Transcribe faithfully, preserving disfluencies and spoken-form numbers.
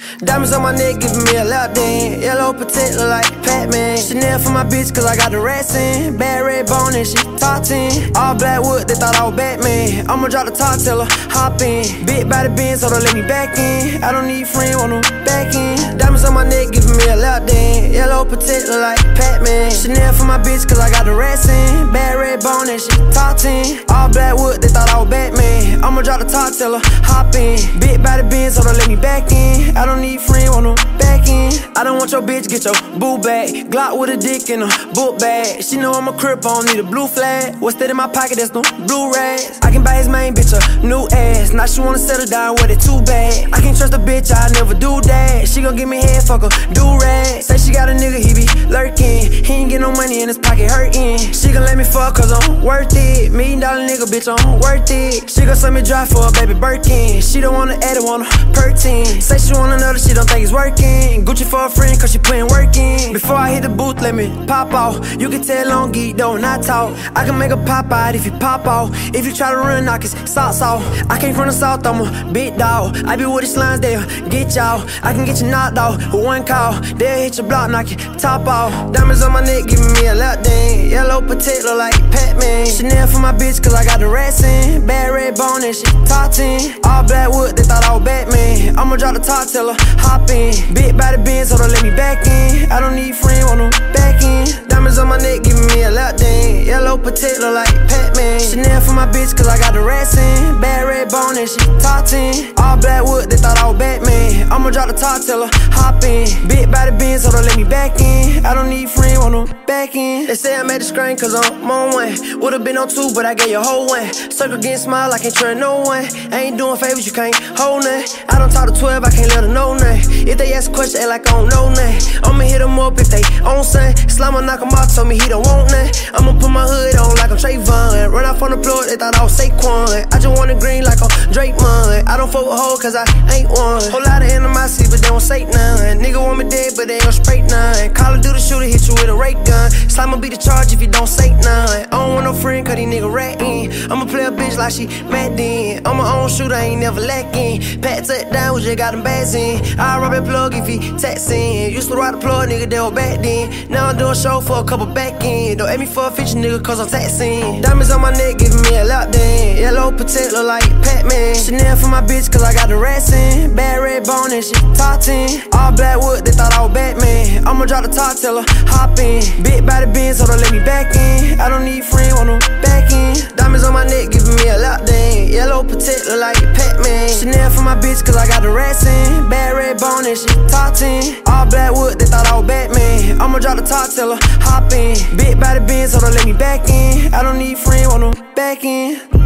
Diamonds on my neck giving me a lap dance. Yellow protector like Pac-Man. Chanel for my bitch cause I got the rats in. Bad red bone and she top ten. All black wood, they thought I was Batman. I'ma drop the top, tell her hop in. Big body Benz, so don't let me back in. I don't need friend, want no back in. Diamonds on my neck giving me a lap dance. Yellow protector like Pac-Man. Chanel for my bitch cause I got the rats in. Bad red bone and she top ten. All black wood, they thought I was Batman. I'ma drop the top, tell her hop in. Big body Benz, so don't let me back in. I don't need friend, want no back in. I don't want your bitch, get your boo bag. Glock with a dick in a book bag. She know I'm a crip, I don't need a blue flag. What's that in my pocket, that's no blue rags. I can buy his main bitch a new ass. Now she wanna settle down with it too bad. I can't trust a bitch, I never do that. She gon' give me head, fuck her, do rag. Say she got a nigga, he be lurking. He ain't get no money in his pocket, hurting. She gon' let me fuck cause I'm worth it. Million dollar nigga, bitch, I'm worth it. She gon' send me dry for a baby Birkin. She don't wanna add it, wanna pertin. Say she want another, she don't think it's working. Gucci for a friend cause she putting work in. Before I hit the booth, let me pop off. You can tell long geek, don't not talk. I can make a pop out if you pop off. If you try to run, knock his socks off. I came from the south, I'm a big dog. I be with the slimes, they'll get y'all. I can get you knocked off with one call. They'll hit your block, knock your top off. Diamonds on my neck giving me a lap dance. Yellow potato like Pac-Man. Chanel for my bitch cause I got the rats in. Bad red bone and she top ten. All black wood, they thought I was Batman. I'ma drop the top, tell her hop in. Big body Benz, so don't let me back in. I don't need friend, want no back in. Diamonds on my neck giving me a lap dance. Yellow potato like Pac-Man. Chanel for my bitch cause I got the rats in. Bad red bone and she top ten. All black wood, they thought I was Batman. I'ma drop the top, tell her hop in. Big body Benz, so don't let me back in. I don't need friend, want no back in. They say I'm at the screen cause I'm on one. Would've been on two, but I gave you a whole one. Circle getting smile, I can't trust no one. I ain't doing favors, you can't hold none. I don't talk to twelve, I can't let her know nothing. If they ask a question, act like I don't know nothing. I'ma hit them up if they on son. Slime knock him out, told me he don't want none. I'ma put my hood on like I'm Trayvon. Run off on the floor, they thought I was Saquon. I just want the green like I'm Draymond. I don't fuck with hoes cause I ain't one. Whole lot of animosity, but they won't say none. Nigga want me dead, but they ain't gon' spray none. Call of Duty shooter, hit you with a rake gun. Slime will be the charge if you don't say none. I don't want no friend cause these niggas ratting. I'ma play a bitch like she mad then. I'm my own shooter, I ain't never lacking. Pat touch down, we just got them bags in. I'll rob that plug if he taxing. Used to ride the plug, nigga, they were back then. Now I'm doing show for a couple back in. Don't ask me for a feature, nigga, cause I'm taxing. Diamonds on my neck giving me a lap dance. Yellow potato like Pac-Man. Chanel for my bitch cause I got the rats in. Bad red bone and she top ten. All black wood, they thought I was Batman. I'ma drop the top, tell her hop in. Big body Benz, so don't let me back in. I don't need friend, want no back in. Diamonds on my neck giving me a lap dance. Yellow potato like Pac-Man. Chanel for my bitch cause I got the rats in. Bad red bone and she top ten. All black wood, they thought I was Batman. I'ma drop the top, tell her hop in. Big body Benz, so don't let me back in. I don't need friend, want no back in.